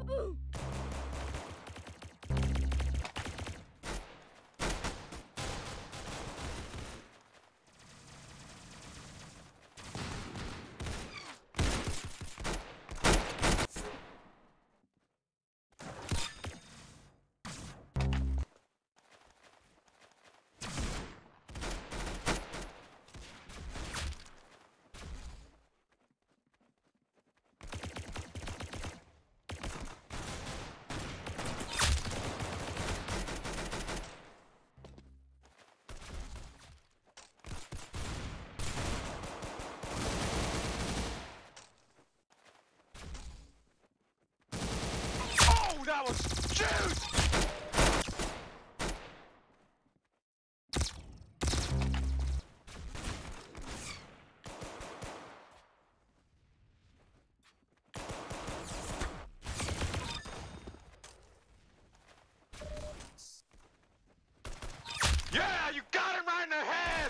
That was juice! Yeah, you got him right in the head!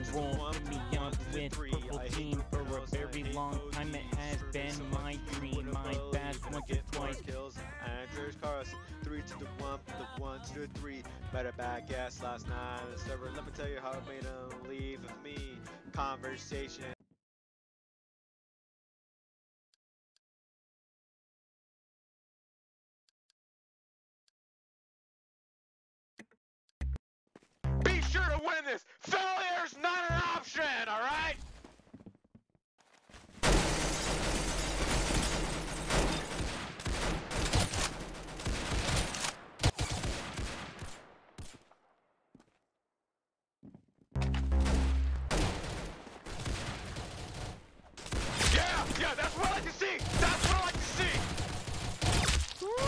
roll me up with purple team for a very long time. It has been my dream. My fast once or twice. Kills Andrews Cars 3 to the 1, the 1 to the 3. Better back ass last night on the server. Let me tell you how I made him leave with me. Conversation. Be sure to win this. Failure's not an option, all right? Yeah, that's what I like to see. That's what I like to see. Woo!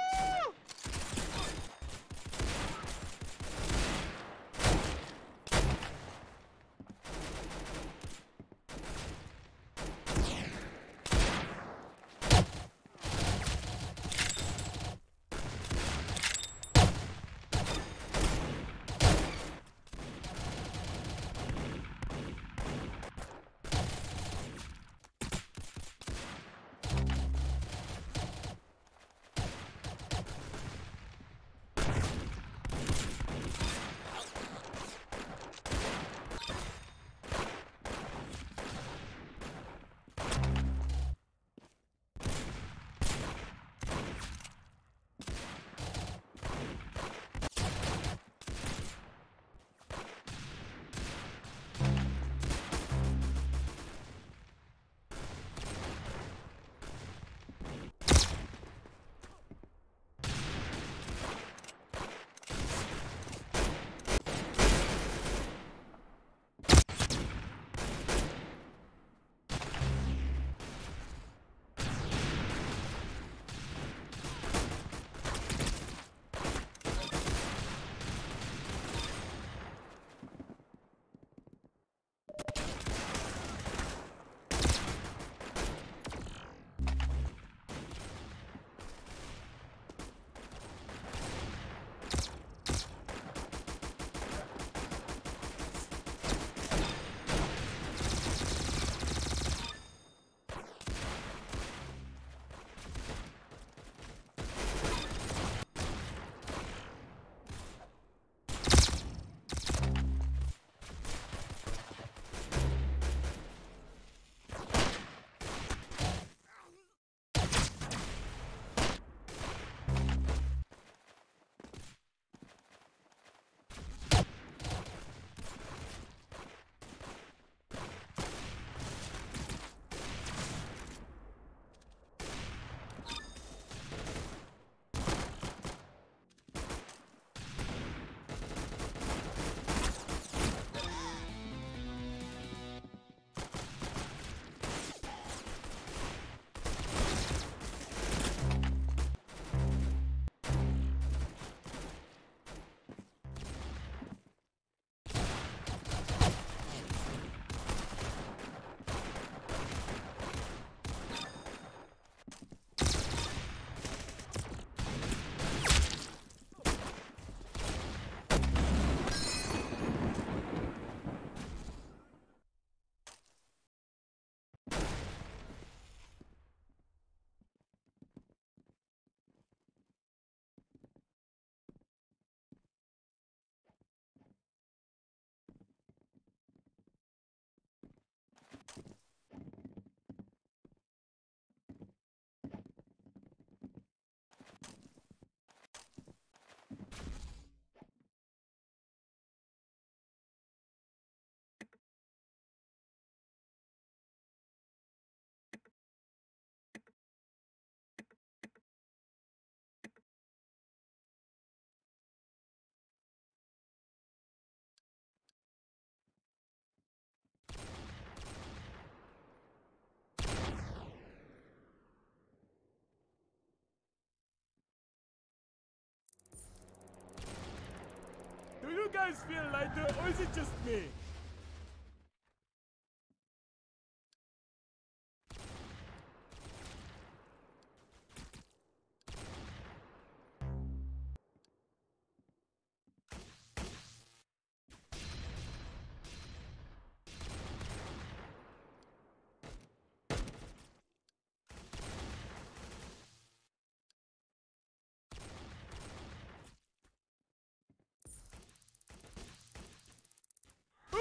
Do you guys feel lighter, or is it just me?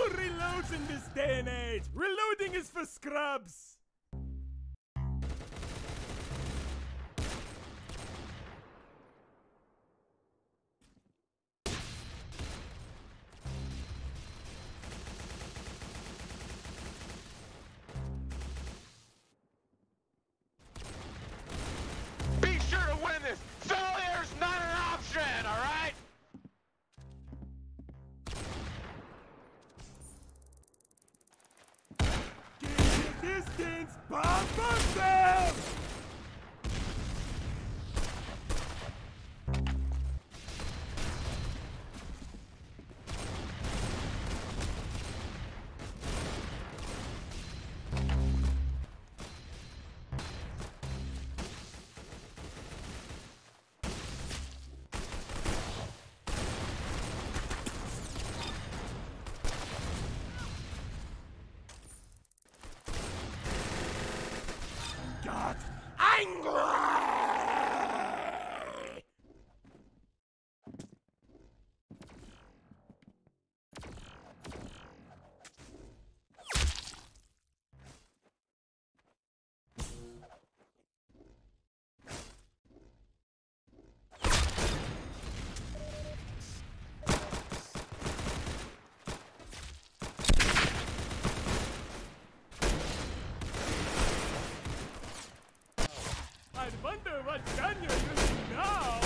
Who reloads in this day and age? Reloading is for scrubs. Be sure to win this. Failure's not an option, all right? Gain your distance. Pump on them. Got angry. I wonder what gun you're using now.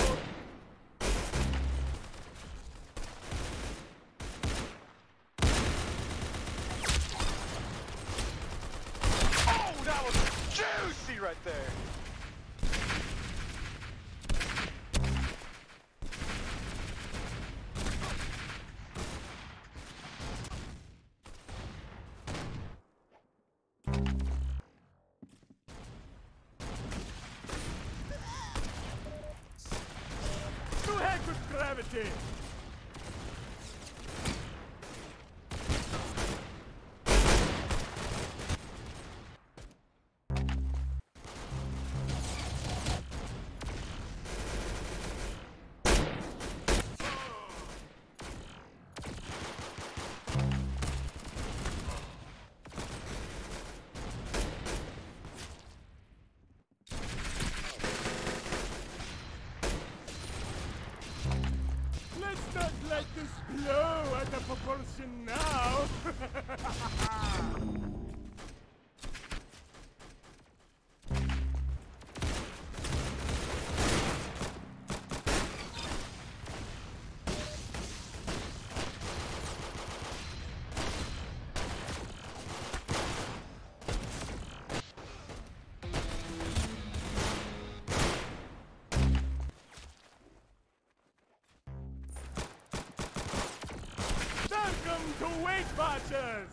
Oh, that was juicy right there. To heck with gravity. Let's not let this blow out of proportion now. Welcome to Weight Watchers!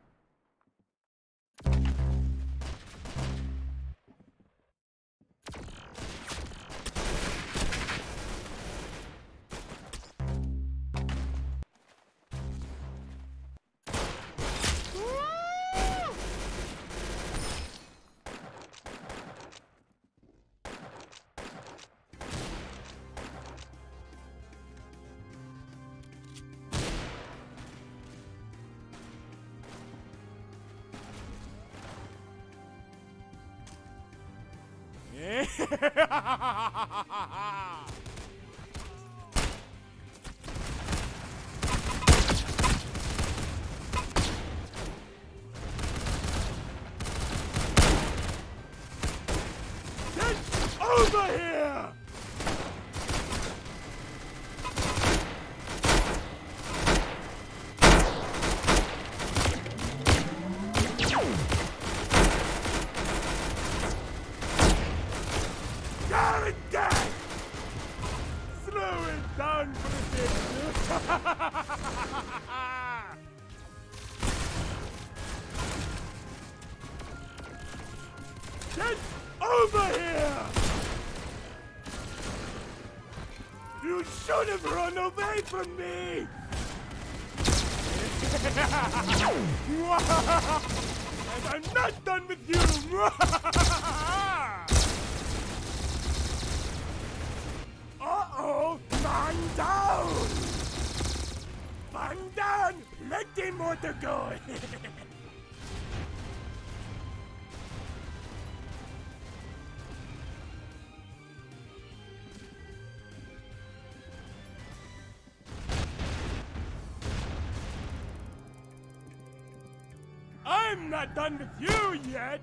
Get over here! You're dead! Slow it down for a bit. Get over here! You should have run away from me! And I'm not done with you! Uh-oh! Man down! Man down! Mente mortar go! I'm not done with you yet!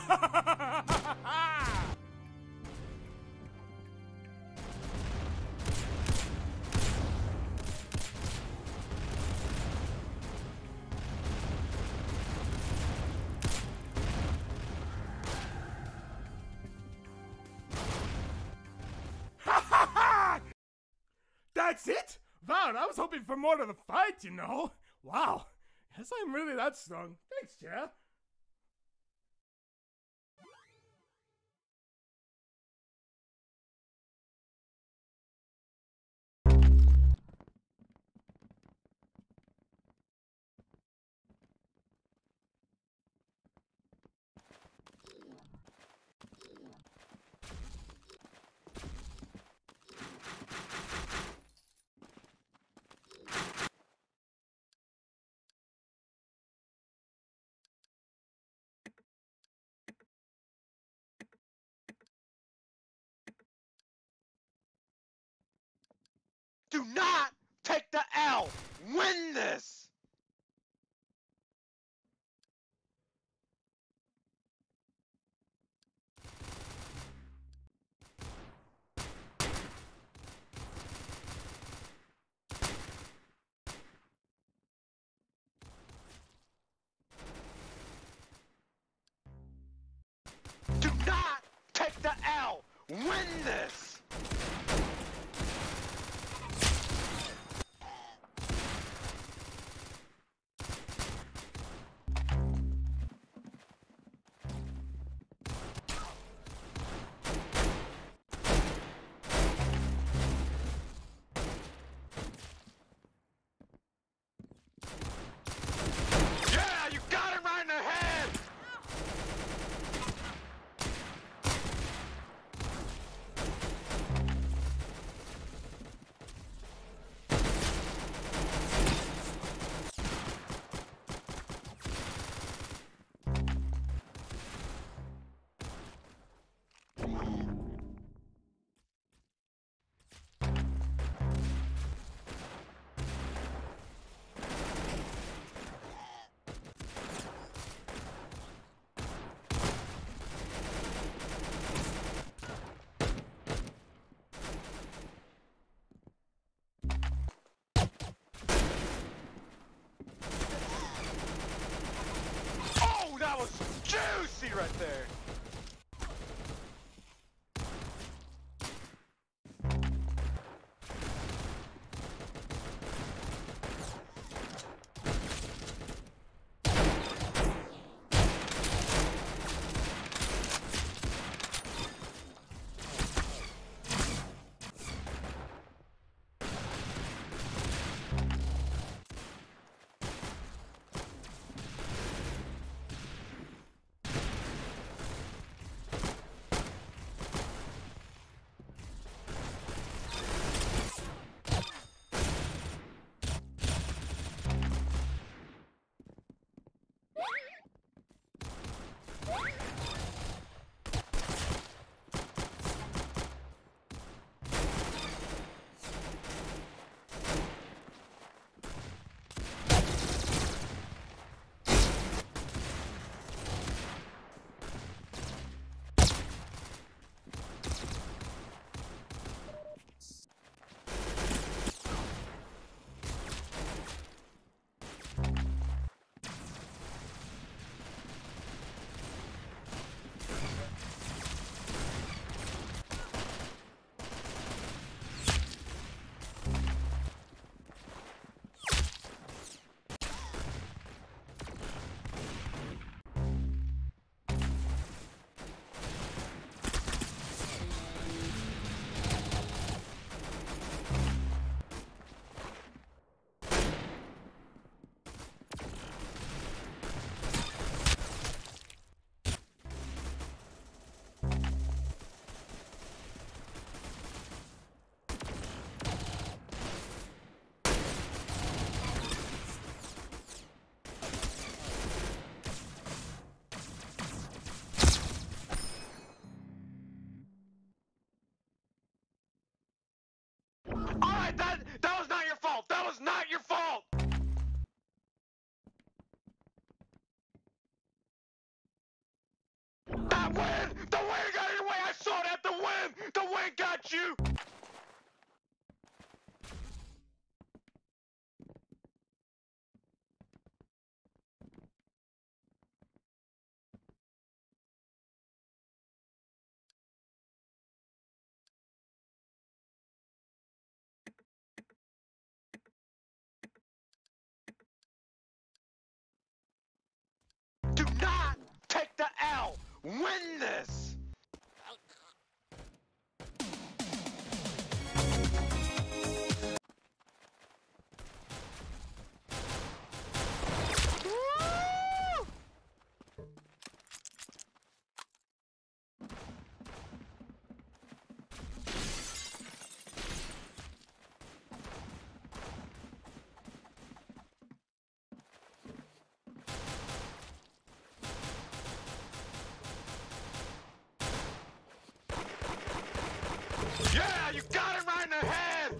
That's it? Wow, I was hoping for more of the fight, you know. Wow. Guess I'm really that strong. Thanks, Chair. Do not take the L! Win this! Do not take the L! Win this! Yeah, you got it right in the head! Oh, that was juicy right there! wind! The wind got in your way! I saw that! The wind! The wind got you! Do not take the L! Win this! Woo! Yeah, you got it right in the head!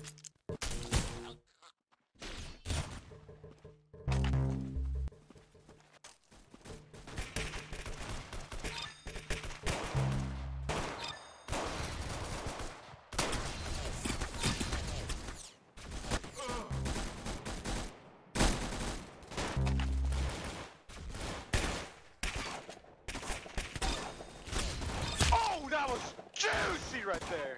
Oh, that was juicy right there!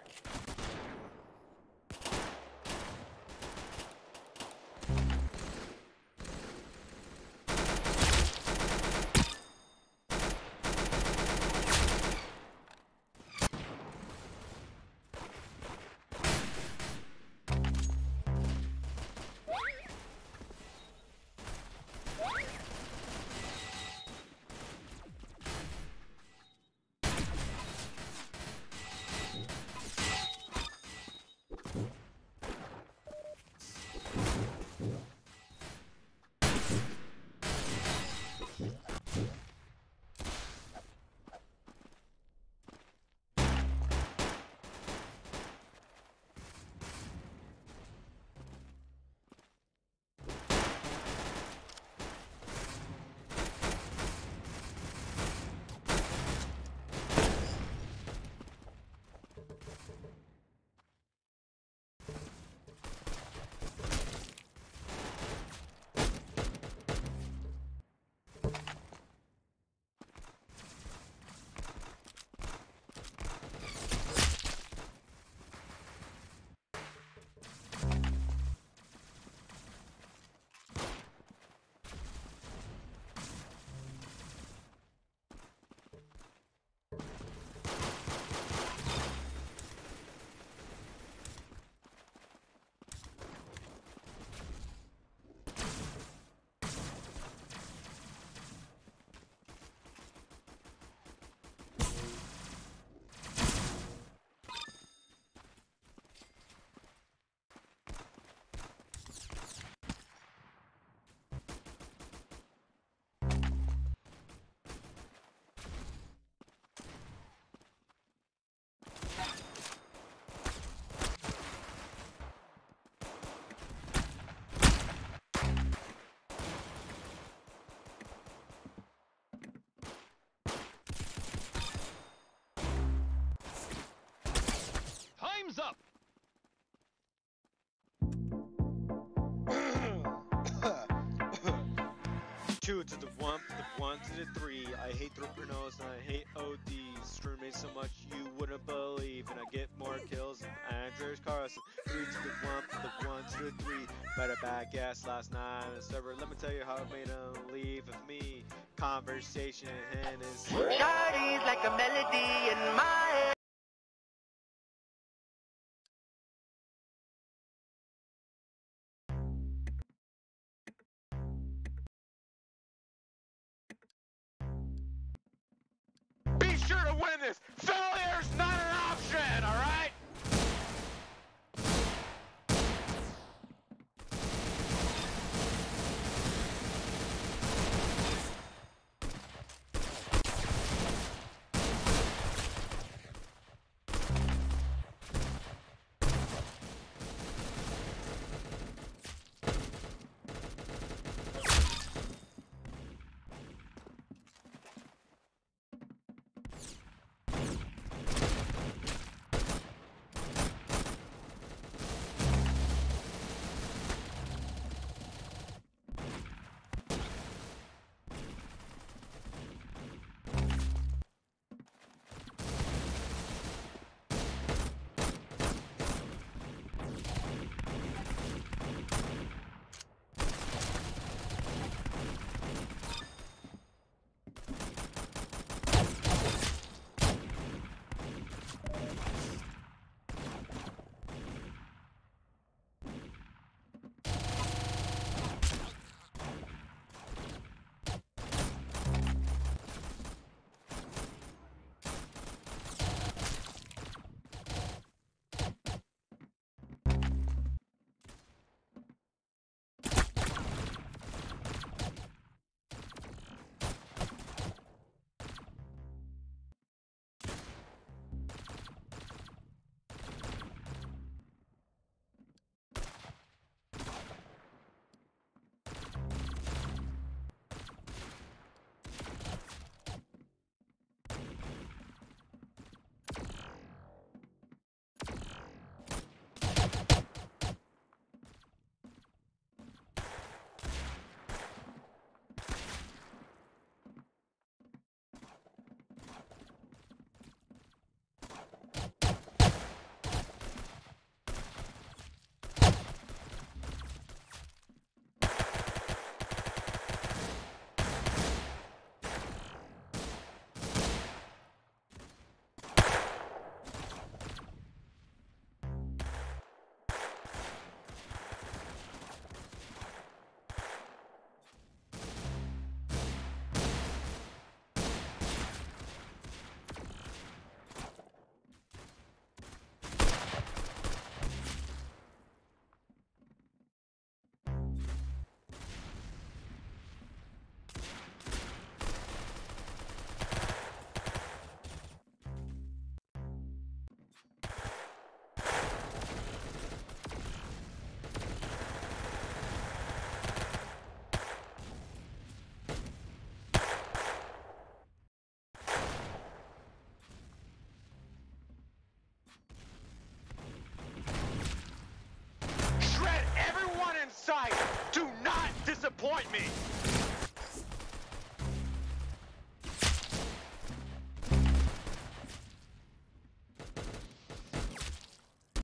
Time's up! Two to the one to the three. I hate Thropernos and I hate ODs. Streaming so much you wouldn't believe. And I get more kills than Andres Carlson. Three to the one to the three. Better back ass last night on the server. Let me tell you how I made him leave with me. Conversation and his Shawty's like a melody in my head. Be sure to win this! Failure's not an option, alright? fight me!